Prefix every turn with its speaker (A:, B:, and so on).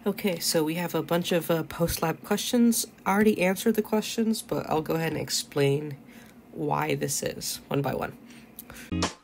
A: Okay, so we have a bunch of post-lab questions. I already answered the questions, but I'll go ahead and explain why this is one by one.